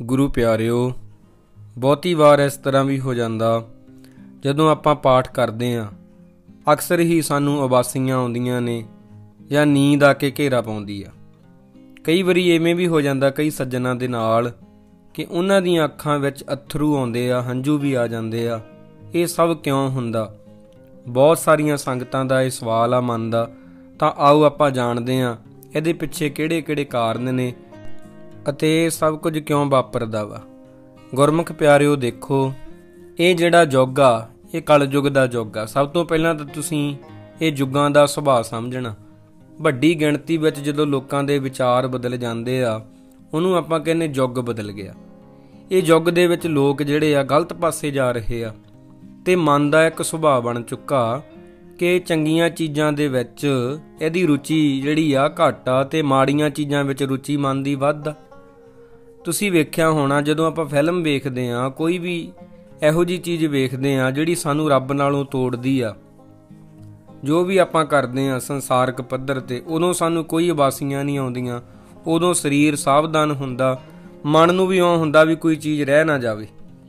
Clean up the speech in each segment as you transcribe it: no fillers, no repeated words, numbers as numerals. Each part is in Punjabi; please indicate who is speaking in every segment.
Speaker 1: ਗੁਰੂ ਪਿਆਰਿਓ, ਬਹੁਤੀ ਵਾਰ ਇਸ ਤਰ੍ਹਾਂ ਵੀ ਹੋ ਜਾਂਦਾ, ਜਦੋਂ ਆਪਾਂ ਪਾਠ ਕਰਦੇ ਹਾਂ ਅਕਸਰ ਹੀ ਸਾਨੂੰ ਉਬਾਸੀਆਂ ਆਉਂਦੀਆਂ ਨੇ ਜਾਂ ਨੀਂਦ ਆ ਕੇ ਘੇਰਾ ਪਾਉਂਦੀ ਆ। ਕਈ ਵਾਰੀ ਇਵੇਂ ਵੀ ਹੋ ਜਾਂਦਾ ਕਈ ਸੱਜਣਾਂ ਦੇ ਨਾਲ ਕਿ ਉਹਨਾਂ ਦੀਆਂ ਅੱਖਾਂ ਵਿੱਚ ਅੱਥਰੂ ਆਉਂਦੇ ਆ, ਹੰਝੂ ਵੀ ਆ ਜਾਂਦੇ ਆ। ਇਹ ਸਭ ਕਿਉਂ ਹੁੰਦਾ? ਬਹੁਤ ਸਾਰੀਆਂ ਸੰਗਤਾਂ ਦਾ ਇਹ ਸਵਾਲ ਆ ਮਨ ਦਾ। ਤਾਂ ਆਓ ਆਪਾਂ ਜਾਣਦੇ ਹਾਂ ਇਹਦੇ ਪਿੱਛੇ ਕਿਹੜੇ ਕਾਰਨ ਨੇ ਅਤੇ ਇਹ ਸਭ ਕੁਝ ਕਿਉਂ ਵਾਪਰਦਾ ਵਾ। ਗੁਰਮੁਖ ਪਿਆਰਿਓ, ਦੇਖੋ, ਇਹ ਜਿਹੜਾ ਯੁੱਗ ਆ ਇਹ ਕਲਯੁੱਗ ਦਾ ਯੁੱਗ ਆ। ਸਭ ਤੋਂ ਪਹਿਲਾਂ ਤਾਂ ਤੁਸੀਂ ਇਹ ਯੁੱਗਾਂ ਦਾ ਸੁਭਾਅ ਸਮਝਣਾ। ਵੱਡੀ ਗਿਣਤੀ ਵਿੱਚ ਜਦੋਂ ਲੋਕਾਂ ਦੇ ਵਿਚਾਰ ਬਦਲ ਜਾਂਦੇ ਆ, ਉਹਨੂੰ ਆਪਾਂ ਕਹਿੰਦੇ ਯੁੱਗ ਬਦਲ ਗਿਆ। ਇਹ ਯੁੱਗ ਦੇ ਵਿੱਚ ਲੋਕ ਜਿਹੜੇ ਆ ਗਲਤ ਪਾਸੇ ਜਾ ਰਹੇ ਆ ਤੇ ਮਨ ਦਾ ਇੱਕ ਸੁਭਾਅ ਬਣ ਚੁੱਕਾ ਕਿ ਚੰਗੀਆਂ ਚੀਜ਼ਾਂ ਦੇ ਵਿੱਚ ਇਹਦੀ ਰੁਚੀ ਜਿਹੜੀ ਆ ਘੱਟ ਆ ਤੇ ਮਾੜੀਆਂ ਚੀਜ਼ਾਂ ਵਿੱਚ ਰੁਚੀ ਮਨ ਦੀ ਵੱਧ ਆ। ਤੁਸੀਂ ਵੇਖਿਆ ਹੋਣਾ, ਜਦੋਂ ਆਪਾਂ ਫਿਲਮ ਵੇਖਦੇ ਆ, ਕੋਈ ਵੀ ਇਹੋ ਜਿਹੀ ਚੀਜ਼ ਵੇਖਦੇ ਆ ਜਿਹੜੀ ਸਾਨੂੰ ਰੱਬ ਨਾਲੋਂ ਤੋੜਦੀ ਆ, ਜੋ ਵੀ ਆਪਾਂ ਕਰਦੇ ਆ ਸੰਸਾਰਕ ਪੱਧਰ ਤੇ, ਉਦੋਂ ਸਾਨੂੰ ਕੋਈ ਉਬਾਸੀਆਂ ਨਹੀਂ ਆਉਂਦੀਆਂ। ਉਦੋਂ ਸਰੀਰ ਸਾਵਧਾਨ ਹੁੰਦਾ, ਮਨ ਨੂੰ ਵੀ ਇਉਂ ਹੁੰਦਾ ਵੀ ਕੋਈ ਚੀਜ਼ ਰਹਿ ਨਾ ਜਾਵੇ।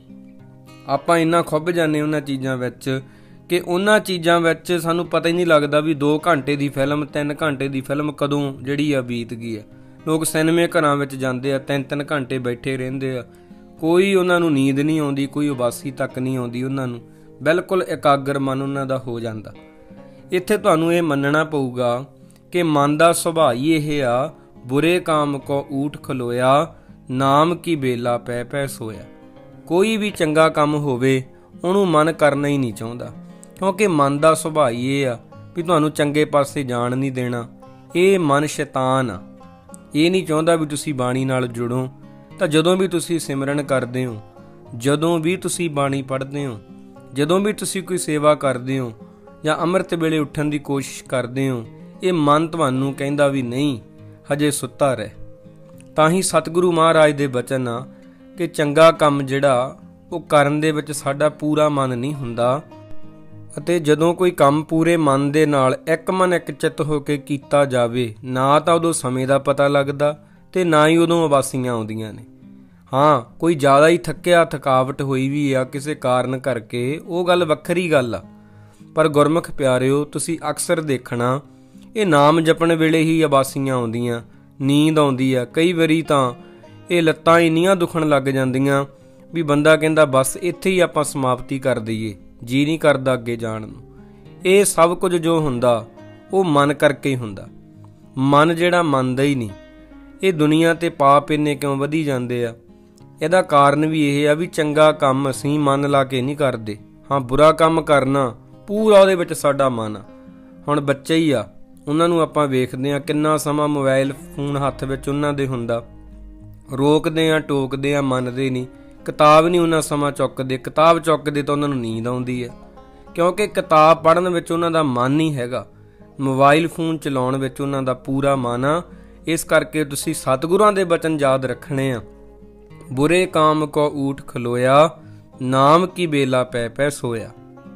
Speaker 1: ਆਪਾਂ ਇੰਨਾ ਖੁੱਭ ਜਾਂਦੇ ਉਹਨਾਂ ਚੀਜ਼ਾਂ ਵਿੱਚ ਕਿ ਉਹਨਾਂ ਚੀਜ਼ਾਂ ਵਿੱਚ ਸਾਨੂੰ ਪਤਾ ਹੀ ਨਹੀਂ ਲੱਗਦਾ ਵੀ 2 ਘੰਟੇ ਦੀ ਫਿਲਮ 3 ਘੰਟੇ ਦੀ ਫਿਲਮ ਕਦੋਂ ਜਿਹੜੀ ਆ ਬੀਤ ਗਈ ਆ। ਲੋਕ ਸਿਨੇਮੇ ਘਰਾਂ ਵਿੱਚ ਜਾਂਦੇ ਆ, 3 ਘੰਟੇ ਬੈਠੇ ਰਹਿੰਦੇ ਆ। ਕੋਈ ਉਹਨਾਂ ਨੂੰ ਨੀਂਦ ਨਹੀਂ ਆਉਂਦੀ, ਕੋਈ ਉਬਾਸੀ ਤੱਕ ਨਹੀਂ ਆਉਂਦੀ ਉਹਨਾਂ ਨੂੰ। ਬਿਲਕੁਲ ਇਕਾਗਰ ਮਨ ਉਹਨਾਂ ਦਾ ਹੋ ਜਾਂਦਾ। ਇੱਥੇ ਤੁਹਾਨੂੰ ਇਹ ਮੰਨਣਾ ਪਊਗਾ ਕਿ ਮਨ ਦਾ ਸੁਭਾਅ ਹੀ ਇਹ ਆ, ਬੁਰੇ ਕਾਮ ਕੋ ਊਠ ਖਲੋਇਆ, ਨਾਮ ਕੀ ਬੇਲਾ ਪੈ ਪੈ ਸੋਇਆ। ਕੋਈ ਵੀ ਚੰਗਾ ਕੰਮ ਹੋਵੇ ਉਹਨੂੰ ਮਨ ਕਰਨਾ ਹੀ ਨਹੀਂ ਚਾਹੁੰਦਾ, ਕਿਉਂਕਿ ਮਨ ਦਾ ਸੁਭਾਅ ਹੀ ਇਹ ਆ ਵੀ ਤੁਹਾਨੂੰ ਚੰਗੇ ਪਾਸੇ ਜਾਣ ਨਹੀਂ ਦੇਣਾ। ਇਹ ਮਨ ਸ਼ੈਤਾਨ ਆ, ਇਹ ਨਹੀਂ ਚਾਹੁੰਦਾ ਵੀ ਤੁਸੀਂ ਬਾਣੀ ਨਾਲ ਜੁੜੋ। ਤਾਂ ਜਦੋਂ ਵੀ ਤੁਸੀਂ ਸਿਮਰਨ ਕਰਦੇ ਹੋ, ਜਦੋਂ ਵੀ ਤੁਸੀਂ ਬਾਣੀ ਪੜ੍ਹਦੇ ਹੋ, ਜਦੋਂ ਵੀ ਤੁਸੀਂ ਕੋਈ ਸੇਵਾ ਕਰਦੇ ਹੋ ਜਾਂ ਅੰਮ੍ਰਿਤ ਵੇਲੇ ਉੱਠਣ ਦੀ ਕੋਸ਼ਿਸ਼ ਕਰਦੇ ਹੋ, ਇਹ ਮਨ ਤੁਹਾਨੂੰ ਕਹਿੰਦਾ ਵੀ ਨਹੀਂ, ਹਜੇ ਸੁੱਤਾ ਰਹਿ। ਤਾਂ ਹੀ ਸਤਿਗੁਰੂ ਮਹਾਰਾਜ ਦੇ ਬਚਨ ਆ ਕਿ ਚੰਗਾ ਕੰਮ ਜਿਹੜਾ ਉਹ ਕਰਨ ਦੇ ਵਿੱਚ ਸਾਡਾ ਪੂਰਾ ਮਨ ਨਹੀਂ ਹੁੰਦਾ। ਅਤੇ ਜਦੋਂ ਕੋਈ ਕੰਮ ਪੂਰੇ ਮਨ ਦੇ ਨਾਲ ਇੱਕ ਮਨ ਇੱਕ ਚਿੱਤ ਹੋ ਕੇ ਕੀਤਾ ਜਾਵੇ, ਨਾ ਤਾਂ ਉਦੋਂ ਸਮੇਂ ਦਾ ਪਤਾ ਲੱਗਦਾ ਤੇ ਨਾ ਹੀ ਉਦੋਂ ਉਬਾਸੀਆਂ ਆਉਂਦੀਆਂ ਨੇ। ਹਾਂ, ਕੋਈ ਜ਼ਿਆਦਾ ਹੀ ਥੱਕਿਆ, ਥਕਾਵਟ ਹੋਈ ਵੀ ਆ ਕਿਸੇ ਕਾਰਨ ਕਰਕੇ, ਉਹ ਗੱਲ ਵੱਖਰੀ ਗੱਲ ਆ। ਪਰ ਗੁਰਮੁਖ ਪਿਆਰਿਓ, ਤੁਸੀਂ ਅਕਸਰ ਦੇਖਣਾ ਇਹ ਨਾਮ ਜਪਣ ਵੇਲੇ ਹੀ ਉਬਾਸੀਆਂ ਆਉਂਦੀਆਂ, ਨੀਂਦ ਆਉਂਦੀ ਆ। ਕਈ ਵਾਰੀ ਤਾਂ ਇਹ ਲੱਤਾਂ ਇੰਨੀਆਂ ਦੁਖਣ ਲੱਗ ਜਾਂਦੀਆਂ ਵੀ ਬੰਦਾ ਕਹਿੰਦਾ ਬਸ ਇੱਥੇ ਹੀ ਆਪਾਂ ਸਮਾਪਤੀ ਕਰ ਦਈਏ, ਜੀ ਨਹੀਂ ਕਰਦਾ ਅੱਗੇ ਜਾਣ ਨੂੰ। ਇਹ ਸਭ ਕੁਝ ਜੋ ਹੁੰਦਾ ਉਹ ਮਨ ਕਰਕੇ ਹੀ ਹੁੰਦਾ। ਮਨ ਜਿਹੜਾ ਮੰਨਦਾ ਹੀ ਨਹੀਂ। ਇਹ ਦੁਨੀਆ ਤੇ ਪਾਪ ਇੰਨੇ ਕਿਉਂ ਵਧੀ ਜਾਂਦੇ ਆ? ਇਹਦਾ ਕਾਰਨ ਵੀ ਇਹ ਆ ਵੀ ਚੰਗਾ ਕੰਮ ਅਸੀਂ ਮਨ ਲਾ ਕੇ ਨਹੀਂ ਕਰਦੇ। ਹਾਂ, ਬੁਰਾ ਕੰਮ ਕਰਨਾ ਪੂਰਾ ਉਹਦੇ ਵਿੱਚ ਸਾਡਾ ਮਨ ਆ। ਹੁਣ ਬੱਚੇ ਹੀ ਆ, ਉਹਨਾਂ ਨੂੰ ਆਪਾਂ ਵੇਖਦੇ ਆ ਕਿੰਨਾ ਸਮਾਂ ਮੋਬਾਈਲ ਫੋਨ ਹੱਥ ਵਿੱਚ ਉਹਨਾਂ ਦੇ ਹੁੰਦਾ। ਰੋਕਦੇ ਆ, ਟੋਕਦੇ ਆ, ਮੰਨਦੇ ਨਹੀਂ। ਕਿਤਾਬ ਨਹੀਂ ਉਹਨਾਂ ਸਮਾਂ ਚੁੱਕਦੇ, ਕਿਤਾਬ ਚੁੱਕਦੇ ਤਾਂ ਉਹਨਾਂ ਨੂੰ ਨੀਂਦ ਆਉਂਦੀ ਹੈ, ਕਿਉਂਕਿ ਕਿਤਾਬ ਪੜ੍ਹਨ ਵਿੱਚ ਉਹਨਾਂ ਦਾ ਮਨ ਨਹੀਂ ਹੈਗਾ। ਮੋਬਾਈਲ ਫੋਨ ਚਲਾਉਣ ਵਿੱਚ ਉਹਨਾਂ ਦਾ ਪੂਰਾ ਮਨ ਆ। ਇਸ ਕਰਕੇ ਤੁਸੀਂ ਸਤਿਗੁਰਾਂ ਦੇ ਬਚਨ ਯਾਦ ਰੱਖਣੇ ਆ। ਬੁਰੇ ਕਾਮ ਕੋ ਊਠ ਖਲੋਇਆ, ਨਾਮ ਕੀ ਬੇਲਾ ਪੈ ਪੈ ਸੋਇਆ।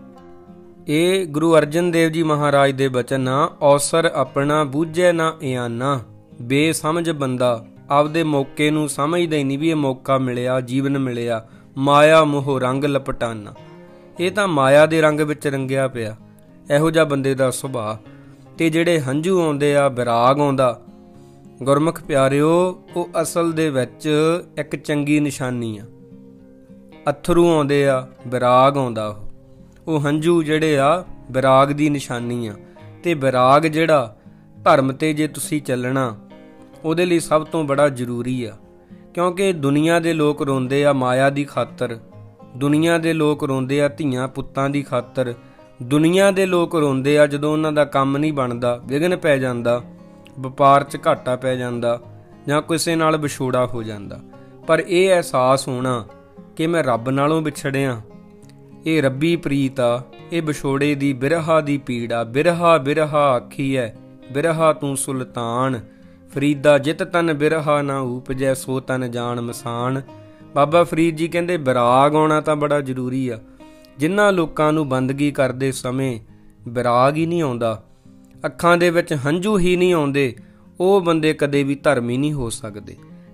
Speaker 1: ਇਹ ਗੁਰੂ ਅਰਜਨ ਦੇਵ ਜੀ ਮਹਾਰਾਜ ਦੇ ਬਚਨ ਆ। ਔਸਰ ਆਪਣਾ ਬੂਝੈ ਨਾ ਇਆਨਾ, ਬੇਸਮਝ ਬੰਦਾ ਆਪਦੇ ਮੌਕੇ ਨੂੰ ਸਮਝਦਾ ਹੀ ਨਹੀਂ ਵੀ ਇਹ ਮੌਕਾ ਮਿਲਿਆ, ਜੀਵਨ ਮਿਲਿਆ। ਮਾਇਆ ਮੋਹ ਰੰਗ ਲਪਟਾਨਾ, ਇਹ ਤਾਂ ਮਾਇਆ ਦੇ ਰੰਗ ਵਿੱਚ ਰੰਗਿਆ ਪਿਆ। ਇਹੋ ਜਿਹਾ ਬੰਦੇ ਦਾ ਸੁਭਾਅ। ਤੇ ਜਿਹੜੇ ਹੰਝੂ ਆਉਂਦੇ ਆ, ਵਿਰਾਗ ਆਉਂਦਾ, ਗੁਰਮੁਖ ਪਿਆਰਿਓ, ਉਹ ਅਸਲ ਦੇ ਵਿੱਚ ਇੱਕ ਚੰਗੀ ਨਿਸ਼ਾਨੀ ਆ। ਅੱਥਰੂ ਆਉਂਦੇ ਆ, ਵਿਰਾਗ ਆਉਂਦਾ, ਉਹ ਹੰਝੂ ਜਿਹੜੇ ਆ ਵਿਰਾਗ ਦੀ ਨਿਸ਼ਾਨੀ ਆ। ਤੇ ਵਿਰਾਗ ਜਿਹੜਾ ਧਰਮ ਤੇ ਜੇ ਤੁਸੀਂ ਚੱਲਣਾ, ਉਹਦੇ ਲਈ ਸਭ ਤੋਂ ਬੜਾ ਜ਼ਰੂਰੀ ਆ। ਕਿਉਂਕਿ ਦੁਨੀਆ ਦੇ ਲੋਕ ਰੋਂਦੇ ਆ ਮਾਇਆ ਦੀ ਖਾਤਰ, ਦੁਨੀਆ ਦੇ ਲੋਕ ਰੋਂਦੇ ਆ ਧੀਆਂ ਪੁੱਤਾਂ ਦੀ ਖਾਤਰ, ਦੁਨੀਆ ਦੇ ਲੋਕ ਰੋਂਦੇ ਆ ਜਦੋਂ ਉਹਨਾਂ ਦਾ ਕੰਮ ਨਹੀਂ ਬਣਦਾ, ਵਿਘਨ ਪੈ ਜਾਂਦਾ, ਵਪਾਰ 'ਚ ਘਾਟਾ ਪੈ ਜਾਂਦਾ ਜਾਂ ਕਿਸੇ ਨਾਲ ਵਿਛੋੜਾ ਹੋ ਜਾਂਦਾ। ਪਰ ਇਹ ਅਹਿਸਾਸ ਹੋਣਾ ਕਿ ਮੈਂ ਰੱਬ ਨਾਲੋਂ ਵਿਛੜਿਆ, ਇਹ ਰੱਬੀ ਪ੍ਰੀਤ ਆ। ਇਹ ਵਿਛੋੜੇ ਦੀ ਬਿਰਹਾ ਦੀ ਪੀੜ ਆ। ਬਿਰਹਾ ਬਿਰਹਾ ਆਖੀ ਐ, ਬਿਰਹਾ ਤੂੰ ਸੁਲਤਾਨ, ਫਰੀਦਾ ਜਿਤ ਤਨ ਬਿਰਹਾ ਨਾ ਊਪਜੈ, ਸੋ ਤਨ ਜਾਣ ਮਸਾਨ। ਬਾਬਾ ਫਰੀਦ ਜੀ ਕਹਿੰਦੇ ਵਿਰਾਗ ਆਉਣਾ ਤਾਂ ਬੜਾ ਜ਼ਰੂਰੀ ਆ। ਜਿਨ੍ਹਾਂ ਲੋਕਾਂ ਨੂੰ ਬੰਦਗੀ ਕਰਦੇ ਸਮੇਂ ਵਿਰਾਗ ਹੀ ਨਹੀਂ ਆਉਂਦਾ, ਅੱਖਾਂ ਦੇ ਵਿੱਚ ਹੰਝੂ ਹੀ ਨਹੀਂ ਆਉਂਦੇ, ਉਹ ਬੰਦੇ ਕਦੇ ਵੀ ਧਰਮੀ ਨਹੀਂ ਹੋ ਸਕਦੇ।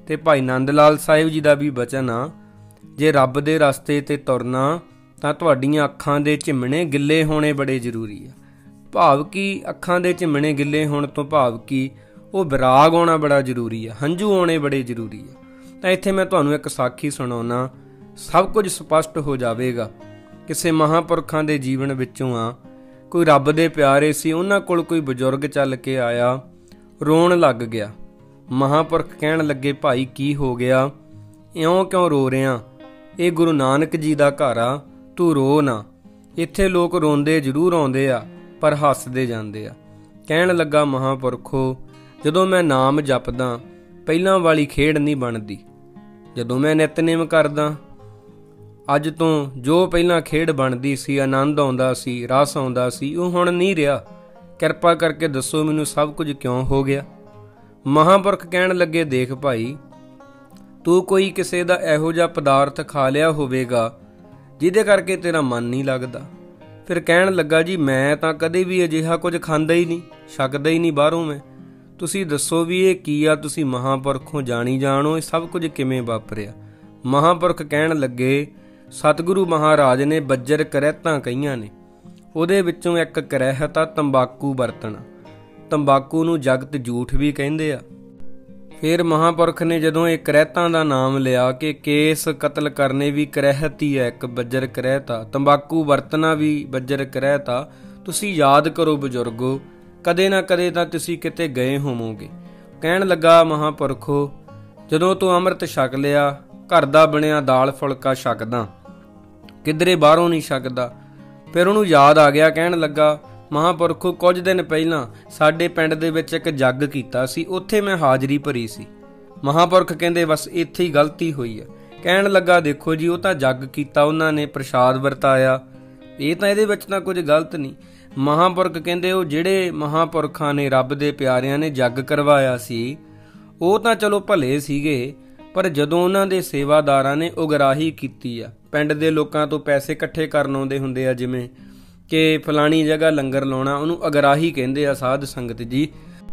Speaker 1: ਤੇ ਭਾਈ ਨੰਦ ਲਾਲ ਸਾਹਿਬ ਜੀ ਦਾ ਵੀ ਬਚਨ ਆ, ਜੇ ਰੱਬ ਦੇ ਰਸਤੇ ਤੇ ਤੁਰਨਾ ਤਾਂ ਤੁਹਾਡੀਆਂ ਅੱਖਾਂ ਦੇ ਝਿਮਣੇ ਗਿੱਲੇ ਹੋਣੇ ਬੜੇ ਜ਼ਰੂਰੀ ਆ। ਭਾਵ ਕਿ ਅੱਖਾਂ ਦੇ ਝਿਮਣੇ ਗਿੱਲੇ ਹੋਣ ਤੋਂ ਭਾਵ ਕਿ ਉਹ ਵਿਰਾਗ ਆਉਣਾ ਬੜਾ ਜ਼ਰੂਰੀ ਆ, ਹੰਝੂ ਆਉਣੇ ਬੜੇ ਜ਼ਰੂਰੀ ਆ। ਤਾਂ ਇੱਥੇ ਮੈਂ ਤੁਹਾਨੂੰ ਇੱਕ ਸਾਖੀ ਸੁਣਾਉਣਾ, ਸਭ ਕੁਝ ਸਪਸ਼ਟ ਹੋ ਜਾਵੇਗਾ। ਕਿਸੇ ਮਹਾਂਪੁਰਖਾਂ ਦੇ ਜੀਵਨ ਵਿੱਚੋਂ ਆ। ਕੋਈ ਰੱਬ ਦੇ ਪਿਆਰੇ ਸੀ, ਉਹਨਾਂ ਕੋਲ ਕੋਈ ਬਜ਼ੁਰਗ ਚੱਲ ਕੇ ਆਇਆ, ਰੋਣ ਲੱਗ ਗਿਆ। ਮਹਾਂਪੁਰਖ ਕਹਿਣ ਲੱਗੇ, ਭਾਈ ਕੀ ਹੋ ਗਿਆ, ਇਉਂ ਕਿਉਂ ਰੋ ਰਿਹਾ? ਇਹ ਗੁਰੂ ਨਾਨਕ ਜੀ ਦਾ ਘਰ ਆ, ਤੂੰ ਰੋ ਨਾ। ਇੱਥੇ ਲੋਕ ਰੋਂਦੇ ਜ਼ਰੂਰ ਆਉਂਦੇ ਆ ਪਰ ਹੱਸਦੇ ਜਾਂਦੇ ਆ। ਕਹਿਣ ਲੱਗਾ, ਮਹਾਂਪੁਰਖੋ, ਜਦੋਂ ਮੈਂ ਨਾਮ ਜਪਦਾ ਪਹਿਲਾਂ ਵਾਲੀ ਖੇਡ ਨਹੀਂ ਬਣਦੀ। ਜਦੋਂ ਮੈਂ ਨਿਤਨੇਮ ਕਰਦਾ ਅੱਜ ਤੋਂ ਜੋ ਪਹਿਲਾਂ ਖੇਡ ਬਣਦੀ ਸੀ, ਆਨੰਦ ਆਉਂਦਾ ਸੀ, ਰਸ ਆਉਂਦਾ ਸੀ, ਉਹ ਹੁਣ ਨਹੀਂ ਰਿਹਾ। ਕਿਰਪਾ ਕਰਕੇ ਦੱਸੋ ਮੈਨੂੰ ਸਭ ਕੁਝ ਕਿਉਂ ਹੋ ਗਿਆ? ਮਹਾਂਪੁਰਖ ਕਹਿਣ ਲੱਗੇ, ਦੇਖ ਭਾਈ, ਤੂੰ ਕੋਈ ਕਿਸੇ ਦਾ ਇਹੋ ਜਿਹਾ ਪਦਾਰਥ ਖਾ ਲਿਆ ਹੋਵੇਗਾ ਜਿਹਦੇ ਕਰਕੇ ਤੇਰਾ ਮਨ ਨਹੀਂ ਲੱਗਦਾ। ਫਿਰ ਕਹਿਣ ਲੱਗਾ, ਜੀ ਮੈਂ ਤਾਂ ਕਦੇ ਵੀ ਅਜਿਹਾ ਕੁਝ ਖਾਂਦਾ ਹੀ ਨਹੀਂ, ਛਕਦਾ ਹੀ ਨਹੀਂ ਬਾਹਰੋਂ ਮੈਂ। ਤੁਸੀਂ ਦੱਸੋ ਵੀ ਇਹ ਕੀ ਆ? ਤੁਸੀਂ ਮਹਾਂਪੁਰਖੋਂ ਜਾਣੀ ਜਾਣੋ, ਇਹ ਸਭ ਕੁਝ ਕਿਵੇਂ ਵਾਪਰਿਆ? ਮਹਾਂਪੁਰਖ ਕਹਿਣ ਲੱਗੇ, ਸਤਿਗੁਰੂ ਮਹਾਰਾਜ ਨੇ ਬੱਜਰ ਕਰਹਿਤਾਂ ਕਹੀਆਂ ਨੇ, ਉਹਦੇ ਵਿੱਚੋਂ ਇੱਕ ਕਰਹਿਤ ਆ ਤੰਬਾਕੂ ਵਰਤਣਾ। ਤੰਬਾਕੂ ਨੂੰ ਜਗਤ ਝੂਠ ਵੀ ਕਹਿੰਦੇ ਆ। ਫਿਰ ਮਹਾਂਪੁਰਖ ਨੇ ਜਦੋਂ ਇਹ ਕਰਹਿਤਾਂ ਦਾ ਨਾਮ ਲਿਆ ਕਿ ਕੇਸ ਕਤਲ ਕਰਨੇ ਵੀ ਕਰਹਿਤ ਹੀ ਹੈ, ਇੱਕ ਬੱਜਰ ਕਰਹਿਤ ਆ, ਤੰਬਾਕੂ ਵਰਤਣਾ ਵੀ ਬੱਜਰ ਕਰਹਿਤ ਆ। ਤੁਸੀਂ ਯਾਦ ਕਰੋ ਬਜ਼ੁਰਗੋ, ਕਦੇ ਨਾ ਕਦੇ ਤਾਂ ਤੁਸੀਂ ਕਿਤੇ ਗਏ ਹੋਵੋਗੇ। ਕਹਿਣ ਲੱਗਾ, ਮਹਾਂਪੁਰਖੋ, ਜਦੋਂ ਤੂੰ ਅੰਮ੍ਰਿਤ ਛਕ ਲਿਆ, ਘਰ ਦਾ ਬਣਿਆ ਦਾਲ ਫੁਲਕਾ ਛਕਦਾ, ਕਿਧਰੇ ਬਾਹਰੋਂ ਨਹੀਂ ਛਕਦਾ। ਫਿਰ ਉਹਨੂੰ ਯਾਦ ਆ ਗਿਆ। ਕਹਿਣ ਲੱਗਾ, ਮਹਾਂਪੁਰਖੋ, ਕੁਝ ਦਿਨ ਪਹਿਲਾਂ ਸਾਡੇ ਪਿੰਡ ਦੇ ਵਿੱਚ ਇੱਕ ਜੱਗ ਕੀਤਾ ਸੀ, ਉੱਥੇ ਮੈਂ ਹਾਜ਼ਰੀ ਭਰੀ ਸੀ। ਮਹਾਂਪੁਰਖ ਕਹਿੰਦੇ, ਬਸ ਇੱਥੇ ਹੀ ਗਲਤੀ ਹੋਈ ਹੈ। ਕਹਿਣ ਲੱਗਾ, ਦੇਖੋ ਜੀ, ਉਹ ਤਾਂ ਜੱਗ ਕੀਤਾ, ਉਹਨਾਂ ਨੇ ਪ੍ਰਸ਼ਾਦ ਵਰਤਾਇਆ, ਇਹ ਤਾਂ ਇਹਦੇ ਵਿੱਚ ਤਾਂ ਕੁਝ ਗਲਤ ਨਹੀਂ। ਮਹਾਂਪੁਰਖ ਕਹਿੰਦੇ, ਉਹ ਜਿਹੜੇ ਮਹਾਂਪੁਰਖਾਂ ਨੇ, ਰੱਬ ਦੇ ਪਿਆਰਿਆਂ ਨੇ ਜੱਗ ਕਰਵਾਇਆ ਸੀ, ਉਹ ਤਾਂ ਚਲੋ ਭਲੇ ਸੀਗੇ, ਪਰ ਜਦੋਂ ਉਹਨਾਂ ਦੇ ਸੇਵਾਦਾਰਾਂ ਨੇ ਉਗਰਾਹੀ ਕੀਤੀ ਆ, ਪਿੰਡ ਦੇ ਲੋਕਾਂ ਤੋਂ ਪੈਸੇ ਇਕੱਠੇ ਕਰਨ ਆਉਂਦੇ ਹੁੰਦੇ ਆ, ਜਿਵੇਂ ਕਿ ਫਲਾਣੀ ਜਗ੍ਹਾ ਲੰਗਰ ਲਾਉਣਾ, ਉਹਨੂੰ ਅਗਰਾਹੀ ਕਹਿੰਦੇ ਆ ਸਾਧ ਸੰਗਤ ਜੀ।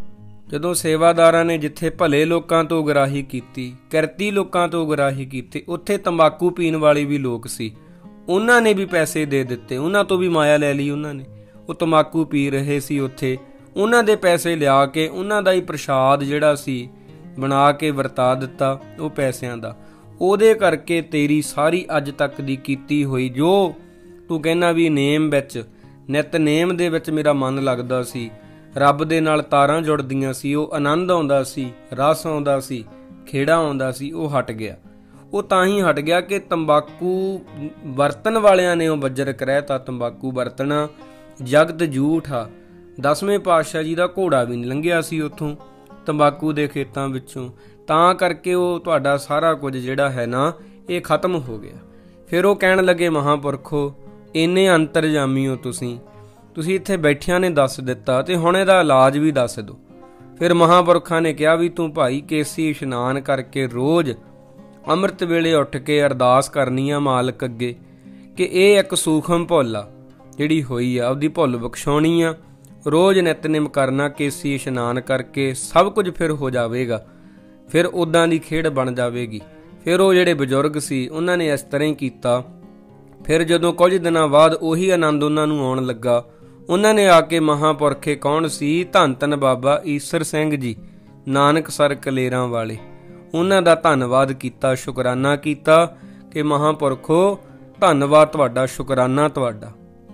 Speaker 1: ਜਦੋਂ ਸੇਵਾਦਾਰਾਂ ਨੇ ਜਿੱਥੇ ਭਲੇ ਲੋਕਾਂ ਤੋਂ ਉਗਰਾਹੀ ਕੀਤੀ, ਕਿਰਤੀ ਲੋਕਾਂ ਤੋਂ ਉਗਰਾਹੀ ਕੀਤੀ, ਉੱਥੇ ਤੰਬਾਕੂ ਪੀਣ ਵਾਲੇ ਵੀ ਲੋਕ ਸੀ, ਉਹਨਾਂ ਨੇ ਵੀ ਪੈਸੇ ਦੇ ਦਿੱਤੇ, ਉਹਨਾਂ ਤੋਂ ਵੀ ਮਾਇਆ ਲੈ ਲਈ ਉਹਨਾਂ ਨੇ। ਉਹ ਤੰਬਾਕੂ ਪੀ ਰਹੇ ਸੀ ਉੱਥੇ, ਉਹਨਾਂ ਦੇ ਪੈਸੇ ਲਿਆ ਕੇ ਉਹਨਾਂ ਦਾ ਹੀ ਪ੍ਰਸ਼ਾਦ ਜਿਹੜਾ ਸੀ ਬਣਾ ਕੇ ਵਰਤਾ ਦਿੱਤਾ ਉਹ ਪੈਸਿਆਂ ਦਾ। ਉਹਦੇ ਕਰਕੇ ਤੇਰੀ ਸਾਰੀ ਅੱਜ ਤੱਕ ਦੀ ਕੀਤੀ ਹੋਈ, ਜੋ ਤੂੰ ਕਹਿੰਦਾ ਵੀ ਨੇਮ ਵਿੱਚ, ਨਿਤਨੇਮ ਦੇ ਵਿੱਚ ਮੇਰਾ ਮਨ ਲੱਗਦਾ ਸੀ, ਰੱਬ ਦੇ ਨਾਲ ਤਾਰਾਂ ਜੁੜਦੀਆਂ ਸੀ, ਉਹ ਆਨੰਦ ਆਉਂਦਾ ਸੀ, ਰਸ ਆਉਂਦਾ ਸੀ, ਖੇੜਾ ਆਉਂਦਾ ਸੀ, ਉਹ ਹਟ ਗਿਆ। ਉਹ ਤਾਂ ਹੀ ਹਟ ਗਿਆ ਕਿ ਤੰਬਾਕੂ ਵਰਤਣ ਵਾਲਿਆਂ ਨੇ ਉਹ ਬੱਜਰ ਕਰਹਿਤਾ, ਤੰਬਾਕੂ ਵਰਤਣਾ ਜਗਤ ਝੂਠ ਆ। 10ਵੇਂ ਪਾਤਸ਼ਾਹ ਜੀ ਦਾ ਘੋੜਾ ਵੀ ਨਹੀਂ ਲੰਘਿਆ ਸੀ ਉੱਥੋਂ ਤੰਬਾਕੂ ਦੇ ਖੇਤਾਂ ਵਿੱਚੋਂ, ਤਾਂ ਕਰਕੇ ਉਹ ਤੁਹਾਡਾ ਸਾਰਾ ਕੁਝ ਜਿਹੜਾ ਹੈ ਨਾ, ਇਹ ਖਤਮ ਹੋ ਗਿਆ। ਫਿਰ ਉਹ ਕਹਿਣ ਲੱਗੇ, ਮਹਾਂਪੁਰਖੋ, ਇੰਨੇ ਅੰਤਰਜਾਮੀ ਹੋ ਤੁਸੀਂ ਇੱਥੇ ਬੈਠਿਆਂ ਨੇ ਦੱਸ ਦਿੱਤਾ, ਤੇ ਹੁਣ ਇਹਦਾ ਇਲਾਜ ਵੀ ਦੱਸ ਦਿਓ। ਫਿਰ ਮਹਾਂਪੁਰਖਾਂ ਨੇ ਕਿਹਾ ਵੀ ਤੂੰ ਭਾਈ ਕੇਸੀ ਇਸ਼ਨਾਨ ਕਰਕੇ ਰੋਜ਼ ਅੰਮ੍ਰਿਤ ਵੇਲੇ ਉੱਠ ਕੇ ਅਰਦਾਸ ਕਰਨੀ ਆ ਮਾਲਕ ਅੱਗੇ ਕਿ ਇਹ ਇੱਕ ਸੂਖਮ ਭੁੱਲ ਆ ਜਿਹੜੀ ਹੋਈ ਆ, ਉਹਦੀ ਭੁੱਲ ਬਖਸ਼ਾਉਣੀ ਆ। ਰੋਜ਼ ਨਿਤਨੇਮ ਕਰਨਾ, ਕੇਸੀ ਇਸ਼ਨਾਨ ਕਰਕੇ, ਸਭ ਕੁਝ ਫਿਰ ਹੋ ਜਾਵੇਗਾ, ਫਿਰ ਉਦਾਂ ਦੀ ਖੇਡ ਬਣ ਜਾਵੇਗੀ। ਫਿਰ ਉਹ ਜਿਹੜੇ ਬਜ਼ੁਰਗ ਸੀ ਉਹਨਾਂ ਨੇ ਇਸ ਤਰ੍ਹਾਂ ਹੀ ਕੀਤਾ। ਫਿਰ ਜਦੋਂ ਕੁਝ ਦਿਨਾਂ ਬਾਅਦ ਉਹੀ ਆਨੰਦ ਉਹਨਾਂ ਨੂੰ ਆਉਣ ਲੱਗਾ, ਉਹਨਾਂ ਨੇ ਆ ਕੇ ਮਹਾਂਪੁਰਖੇ ਕੌਣ ਸੀ, ਧੰਨ ਧੰਨ ਬਾਬਾ ਈਸਰ ਸਿੰਘ ਜੀ ਨਾਨਕਸਰ ਕਲੇਰਾਂ ਵਾਲੇ, ਉਹਨਾਂ ਦਾ ਧੰਨਵਾਦ ਕੀਤਾ, ਸ਼ੁਕਰਾਨਾ ਕੀਤਾ ਕਿ ਮਹਾਂਪੁਰਖੋ ਧੰਨਵਾਦ ਤੁਹਾਡਾ, ਸ਼ੁਕਰਾਨਾ ਤੁਹਾਡਾ।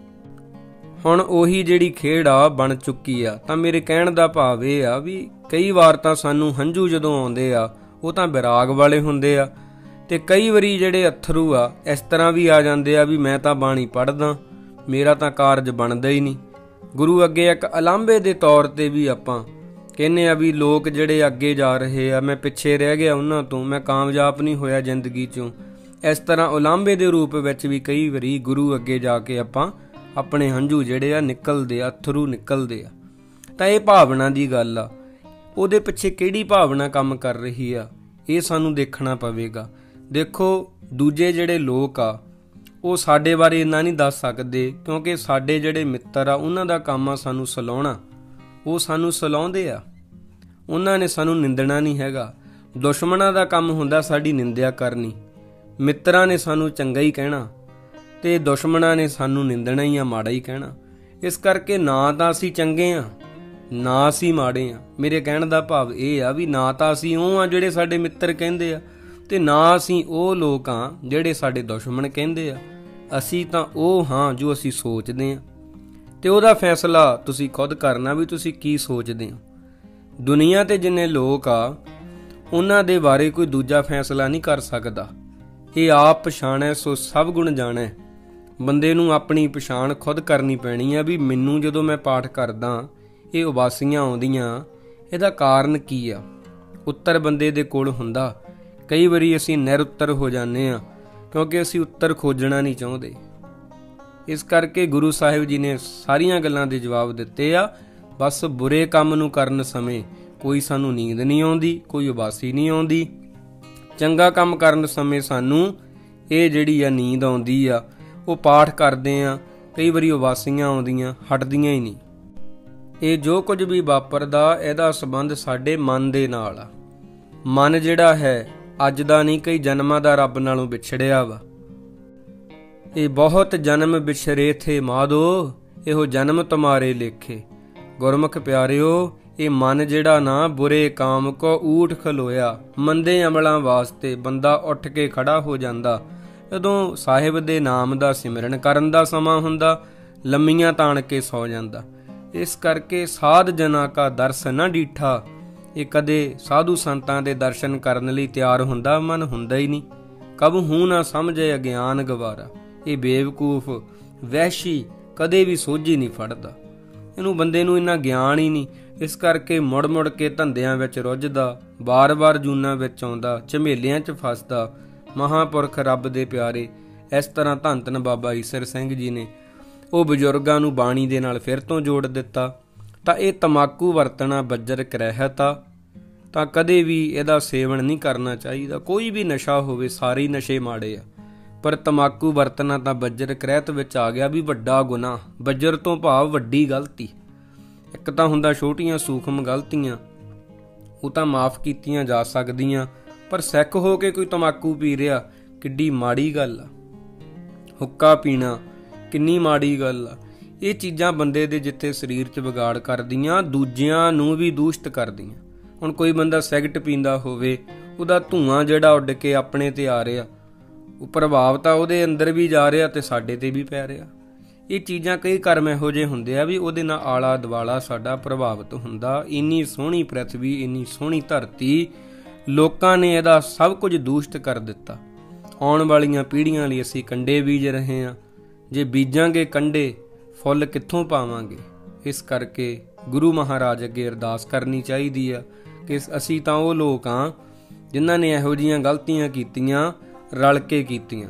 Speaker 1: ਹੁਣ ਉਹੀ ਜਿਹੜੀ ਖੇਡ ਆ ਬਣ ਚੁੱਕੀ ਆ। ਤਾਂ ਮੇਰੇ ਕਹਿਣ ਦਾ ਭਾਵ ਇਹ ਆ ਵੀ ਕਈ ਵਾਰ ਤਾਂ ਸਾਨੂੰ ਹੰਝੂ ਜਦੋਂ ਆਉਂਦੇ ਆ ਉਹ ਤਾਂ ਵਿਰਾਗ ਵਾਲੇ ਹੁੰਦੇ ਆ, ਤੇ ਕਈ ਵਾਰੀ ਜਿਹੜੇ ਅਥਰੂ ਆ ਇਸ ਤਰ੍ਹਾਂ ਵੀ ਆ ਜਾਂਦੇ ਆ ਵੀ ਮੈਂ ਤਾਂ ਬਾਣੀ ਪੜ੍ਹਦਾ, ਮੇਰਾ ਤਾਂ ਕਾਰਜ ਬਣਦਾ ਹੀ ਨਹੀਂ। ਗੁਰੂ ਅੱਗੇ ਇੱਕ ਉਲਾਂਭੇ ਦੇ ਤੌਰ ਤੇ ਵੀ ਆਪਾਂ ਕਹਿੰਦੇ ਆ ਵੀ ਲੋਕ ਜਿਹੜੇ ਅੱਗੇ ਜਾ ਰਹੇ ਆ, ਮੈਂ ਪਿੱਛੇ ਰਹਿ ਗਿਆ ਉਹਨਾਂ ਤੋਂ, ਮੈਂ ਕਾਮਯਾਬ ਨਹੀਂ ਹੋਇਆ ਜ਼ਿੰਦਗੀ 'ਚੋਂ। ਇਸ ਤਰ੍ਹਾਂ ਉਲਾਂਭੇ ਦੇ ਰੂਪ ਵਿੱਚ ਵੀ ਕਈ ਵਾਰੀ ਗੁਰੂ ਅੱਗੇ ਜਾ ਕੇ ਆਪਾਂ ਆਪਣੇ ਹੰਝੂ ਜਿਹੜੇ ਆ ਨਿਕਲਦੇ ਆ, ਅਥਰੂ ਨਿਕਲਦੇ ਆ। ਤਾਂ ਇਹ ਭਾਵਨਾ ਦੀ ਗੱਲ ਆ, ਉਹਦੇ ਪਿੱਛੇ ਕਿਹੜੀ ਭਾਵਨਾ ਕੰਮ ਕਰ ਰਹੀ ਆ, ਇਹ ਸਾਨੂੰ ਦੇਖਣਾ ਪਵੇਗਾ। ਦੇਖੋ, ਦੂਜੇ ਜਿਹੜੇ ਲੋਕ ਆ ਉਹ ਸਾਡੇ ਬਾਰੇ ਇੰਨਾ ਨਹੀਂ ਦੱਸ ਸਕਦੇ, ਕਿਉਂਕਿ ਸਾਡੇ ਜਿਹੜੇ ਮਿੱਤਰ ਆ ਉਹਨਾਂ ਦਾ ਕੰਮ ਆ ਸਾਨੂੰ ਸਲਾਉਣਾ, ਉਹ ਸਾਨੂੰ ਸਲਾਉਂਦੇ ਆ, ਉਹਨਾਂ ਨੇ ਸਾਨੂੰ ਨਿੰਦਣਾ ਨਹੀਂ ਹੈਗਾ। ਦੁਸ਼ਮਣਾਂ ਦਾ ਕੰਮ ਹੁੰਦਾ ਸਾਡੀ ਨਿੰਦਿਆ ਕਰਨੀ। ਮਿੱਤਰਾਂ ਨੇ ਸਾਨੂੰ ਚੰਗਾ ਹੀ ਕਹਿਣਾ ਤੇ ਦੁਸ਼ਮਣਾਂ ਨੇ ਸਾਨੂੰ ਨਿੰਦਣਾ ਹੀ ਆ, ਮਾੜਾ ਹੀ ਕਹਿਣਾ। ਇਸ ਕਰਕੇ ਨਾ ਤਾਂ ਅਸੀਂ ਚੰਗੇ ਆ, ਨਾ ਅਸੀਂ ਮਾੜੇ ਆ। ਮੇਰੇ ਕਹਿਣ ਦਾ ਭਾਵ ਇਹ ਆ ਵੀ ਨਾ ਤਾਂ ਅਸੀਂ ਉਹ ਆ ਜਿਹੜੇ ਸਾਡੇ ਮਿੱਤਰ ਕਹਿੰਦੇ ਆ, ਤੇ ਨਾ ਅਸੀਂ ਉਹ ਲੋਕ ਆ ਜਿਹੜੇ ਸਾਡੇ ਦੁਸ਼ਮਣ ਕਹਿੰਦੇ ਆ। ਅਸੀਂ ਤਾਂ ਉਹ ਹਾਂ ਜੋ ਅਸੀਂ ਸੋਚਦੇ ਆ, ਤੇ ਉਹਦਾ ਫੈਸਲਾ ਤੁਸੀਂ ਖੁਦ ਕਰਨਾ ਵੀ ਤੁਸੀਂ ਕੀ ਸੋਚਦੇ ਹੋ। ਦੁਨੀਆ ਤੇ ਜਿੰਨੇ ਲੋਕ ਆ ਉਹਨਾਂ ਦੇ ਬਾਰੇ ਕੋਈ ਦੂਜਾ ਫੈਸਲਾ ਨਹੀਂ ਕਰ ਸਕਦਾ। ਇਹ ਆਪ ਪਛਾਣੈ ਸੋ ਸਭ ਗੁਣ ਜਾਣੈ। ਬੰਦੇ ਨੂੰ ਆਪਣੀ ਪਛਾਣ ਖੁਦ ਕਰਨੀ ਪੈਣੀ ਆ ਵੀ ਮੈਨੂੰ ਜਦੋਂ ਮੈਂ ਪਾਠ ਕਰਦਾ ਇਹ ਉਬਾਸੀਆਂ ਆਉਂਦੀਆਂ, ਇਹਦਾ ਕਾਰਨ ਕੀ ਆ। ਉੱਤਰ ਬੰਦੇ ਦੇ ਕੋਲ ਹੁੰਦਾ। ਕਈ ਵਾਰੀ ਅਸੀਂ ਨਿਰਉੱਤਰ ਹੋ ਜਾਂਦੇ ਆ ਕਿਉਂਕਿ ਅਸੀਂ ਉੱਤਰ ਖੋਜਣਾ ਨਹੀਂ ਚਾਹੁੰਦੇ। ਇਸ ਕਰਕੇ ਗੁਰੂ ਸਾਹਿਬ ਜੀ ਨੇ ਸਾਰੀਆਂ ਗੱਲਾਂ ਦੇ ਜਵਾਬ ਦਿੱਤੇ ਆ। ਬਸ ਬੁਰੇ ਕੰਮ ਨੂੰ ਕਰਨ ਸਮੇਂ ਕੋਈ ਸਾਨੂੰ ਨੀਂਦ ਨਹੀਂ ਆਉਂਦੀ, ਕੋਈ ਉਬਾਸੀ ਨਹੀਂ ਆਉਂਦੀ। ਚੰਗਾ ਕੰਮ ਕਰਨ ਸਮੇਂ ਸਾਨੂੰ ਇਹ ਜਿਹੜੀ ਆ ਨੀਂਦ ਆਉਂਦੀ ਆ। ਉਹ ਪਾਠ ਕਰਦੇ ਆ, ਕਈ ਵਾਰੀ ਉਬਾਸੀਆਂ ਆਉਂਦੀਆਂ, ਹਟਦੀਆਂ ਹੀ ਨਹੀਂ। ਇਹ ਜੋ ਕੁਝ ਵੀ ਵਾਪਰਦਾ ਇਹਦਾ ਸੰਬੰਧ ਸਾਡੇ ਮਨ ਦੇ ਨਾਲ ਆ। ਮਨ ਜਿਹੜਾ ਹੈ ਅੱਜ ਦਾ ਨਹੀਂ, ਕਈ ਜਨਮਾਂ ਦਾ ਰੱਬ ਨਾਲੋਂ ਵਿਛੜਿਆ ਵਾ। ਇਹ ਬਹੁਤ ਜਨਮ ਵਿਛਰੇ ਥੇ ਮਾਧੋ, ਇਹੋ ਜਨਮ ਤੁਮਾਰੇ ਲੇਖੇ। ਗੁਰਮੁਖ ਪਿਆਰਿਓ, ਇਹ ਮਨ ਜਿਹੜਾ ਨਾ ਬੁਰੇ ਕਾਮ ਕੋ ਊਠ ਖਲੋਇਆ। ਮੰਦੇ ਅਮਲਾਂ ਵਾਸਤੇ ਬੰਦਾ ਉੱਠ ਕੇ ਖੜਾ ਹੋ ਜਾਂਦਾ ਜਦੋਂ ਸਾਹਿਬ ਦੇ ਨਾਮ ਦਾ ਸਿਮਰਨ ਕਰਨ ਦਾ ਸਮਾਂ ਹੁੰਦਾ, ਲੰਮੀਆਂ ਤਾਣ ਕੇ ਸੌ ਜਾਂਦਾ। ਇਸ ਕਰਕੇ ਸਾਧ ਜਨਾਂ ਕਾ ਦਰਸ ਨਾ ਡੀਠਾ। ਇਹ ਕਦੇ ਸਾਧੂ ਸੰਤਾਂ ਦੇ ਦਰਸ਼ਨ ਕਰਨ ਲਈ ਤਿਆਰ ਹੁੰਦਾ, ਮਨ ਹੁੰਦਾ ਹੀ ਨਹੀਂ। ਕਬਹੂ ਨਾ ਸਮਝੇ ਅਗਿਆਨ ਗਵਾਰਾ। ਇਹ ਬੇਵਕੂਫ ਵਹਿਸ਼ੀ ਕਦੇ ਵੀ ਸੋਝੀ ਨਹੀਂ ਫੜਦਾ। ਇਹਨੂੰ ਬੰਦੇ ਨੂੰ ਇੰਨਾ ਗਿਆਨ ਹੀ ਨਹੀਂ। ਇਸ ਕਰਕੇ ਮੁੜ ਮੁੜ ਕੇ ਧੰਦਿਆਂ ਵਿੱਚ ਰੁੱਝਦਾ, ਬਾਰ-ਬਾਰ ਜੂਨਾਂ ਵਿੱਚ ਆਉਂਦਾ, ਝਮੇਲਿਆਂ 'ਚ ਫਸਦਾ। ਮਹਾਂਪੁਰਖ ਰੱਬ ਦੇ ਪਿਆਰੇ ਇਸ ਤਰ੍ਹਾਂ ਧੰਨ ਧੰਨ ਬਾਬਾ ਈਸਰ ਸਿੰਘ ਜੀ ਨੇ ਉਹ ਬਜ਼ੁਰਗਾਂ ਨੂੰ ਬਾਣੀ ਦੇ ਨਾਲ ਫਿਰ ਤੋਂ ਜੋੜ ਦਿੱਤਾ। ਤਾਂ ਇਹ ਤਮਾਕੂ ਵਰਤਣਾ ਬੱਜਰ ਕਰਹਿਤ ਆ, ਤਾਂ ਕਦੇ ਵੀ ਇਹਦਾ ਸੇਵਨ ਨਹੀਂ ਕਰਨਾ ਚਾਹੀਦਾ। ਕੋਈ ਵੀ ਨਸ਼ਾ ਹੋਵੇ, ਸਾਰੇ ਨਸ਼ੇ ਮਾੜੇ ਆ, ਪਰ ਤਮਾਕੂ ਵਰਤਣਾ ਤਾਂ ਬੱਜਰ ਕਰਹਿਤ ਵਿੱਚ ਆ ਗਿਆ ਵੀ ਵੱਡਾ ਗੁਨਾਹ। ਬੱਜਰ ਤੋਂ ਭਾਵ ਵੱਡੀ ਗਲਤੀ। ਇੱਕ ਤਾਂ ਹੁੰਦਾ ਛੋਟੀਆਂ ਸੂਖਮ ਗਲਤੀਆਂ, ਉਹ ਤਾਂ ਮਾਫ ਕੀਤੀਆਂ ਜਾ ਸਕਦੀਆਂ, ਪਰ ਸਿੱਖ ਹੋ ਕੇ ਕੋਈ ਤਮਾਕੂ ਪੀ ਰਿਹਾ ਕਿੱਡੀ ਮਾੜੀ ਗੱਲ ਆ। ਹੁੱਕਾ ਪੀਣਾ ਕਿੰਨੀ ਮਾੜੀ ਗੱਲ ਆ। ਇਹ ਚੀਜ਼ਾਂ ਬੰਦੇ ਦੇ ਜਿੱਥੇ ਸਰੀਰ 'ਚ ਵਿਗਾੜ ਕਰਦੀਆਂ, ਦੂਜਿਆਂ ਨੂੰ ਵੀ ਦੂਸ਼ਿਤ ਕਰਦੀਆਂ। ਹੁਣ ਕੋਈ ਬੰਦਾ ਸਿਗਰਟ ਪੀਂਦਾ ਹੋਵੇ, ਉਹਦਾ ਧੂੰਆਂ ਜਿਹੜਾ ਉੱਡ ਕੇ ਆਪਣੇ ਤੇ ਆ ਰਿਹਾ, ਉਹ ਪ੍ਰਭਾਵ ਤਾਂ ਉਹਦੇ ਅੰਦਰ ਵੀ ਜਾ ਰਿਹਾ ਤੇ ਸਾਡੇ ਤੇ ਵੀ ਪੈ ਰਿਹਾ। ਇਹ ਚੀਜ਼ਾਂ ਕਈ ਕਰਮ ਇਹੋ ਜਿਹੇ ਹੁੰਦੇ ਆ ਵੀ ਉਹਦੇ ਨਾਲ ਆਲਾ ਦੁਆਲਾ ਸਾਡਾ ਪ੍ਰਭਾਵਿਤ ਹੁੰਦਾ। ਇੰਨੀ ਸੋਹਣੀ ਪ੍ਰਿਥਵੀ, ਇੰਨੀ ਸੋਹਣੀ ਧਰਤੀ, ਲੋਕਾਂ ਨੇ ਇਹਦਾ ਸਭ ਕੁਝ ਦੂਸ਼ਿਤ ਕਰ ਦਿੱਤਾ। ਆਉਣ ਵਾਲੀਆਂ ਪੀੜ੍ਹੀਆਂ ਲਈ ਅਸੀਂ ਕੰਡੇ ਬੀਜ ਰਹੇ ਹਾਂ। ਜੇ ਬੀਜਾਂਗੇ ਕੰਡੇ, ਫੁੱਲ ਕਿੱਥੋਂ ਪਾਵਾਂਗੇ। ਇਸ ਕਰਕੇ ਗੁਰੂ ਮਹਾਰਾਜ ਅੱਗੇ ਅਰਦਾਸ ਕਰਨੀ ਚਾਹੀਦੀ ਆ ਕਿ ਅਸੀਂ ਤਾਂ ਉਹ ਲੋਕ ਹਾਂ ਜਿਨ੍ਹਾਂ ਨੇ ਇਹੋ ਜਿਹੀਆਂ ਗਲਤੀਆਂ ਕੀਤੀਆਂ, ਰਲ ਕੇ ਕੀਤੀਆਂ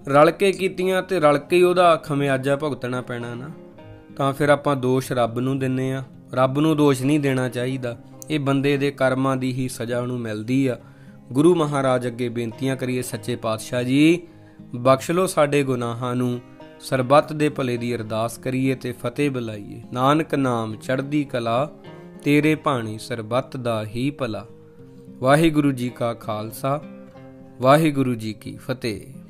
Speaker 1: ਤੇ ਰਲ ਕੇ ਹੀ ਉਹਦਾ ਖਮਿਆਜਾ ਭੁਗਤਣਾ ਪੈਣਾ ਨਾ। ਤਾਂ ਫਿਰ ਆਪਾਂ ਦੋਸ਼ ਰੱਬ ਨੂੰ ਦਿੰਨੇ ਆ। ਰੱਬ ਨੂੰ ਦੋਸ਼ ਨਹੀਂ ਦੇਣਾ ਚਾਹੀਦਾ। ਇਹ ਬੰਦੇ ਦੇ ਕਰਮਾਂ ਦੀ ਹੀ ਸਜ਼ਾ ਉਹਨੂੰ ਮਿਲਦੀ ਆ। ਗੁਰੂ ਮਹਾਰਾਜ ਅੱਗੇ ਬੇਨਤੀਆਂ ਕਰੀਏ, ਸੱਚੇ ਪਾਤਸ਼ਾਹ ਜੀ ਬਖਸ਼ ਲਓ ਸਾਡੇ ਗੁਨਾਹਾਂ ਨੂੰ। ਸਰਬੱਤ ਦੇ ਭਲੇ ਦੀ ਅਰਦਾਸ ਕਰੀਏ ਤੇ ਫਤਿਹ ਬੁਲਾਈਏ। ਨਾਨਕ ਨਾਮ ਚੜ੍ਹਦੀ ਕਲਾ, ਤੇਰੇ ਭਾਣੀ ਸਰਬੱਤ ਦਾ ਹੀ ਭਲਾ। ਵਾਹਿਗੁਰੂ ਜੀ ਕਾ ਖਾਲਸਾ, ਵਾਹਿਗੁਰੂ ਜੀ ਕੀ ਫਤਿਹ।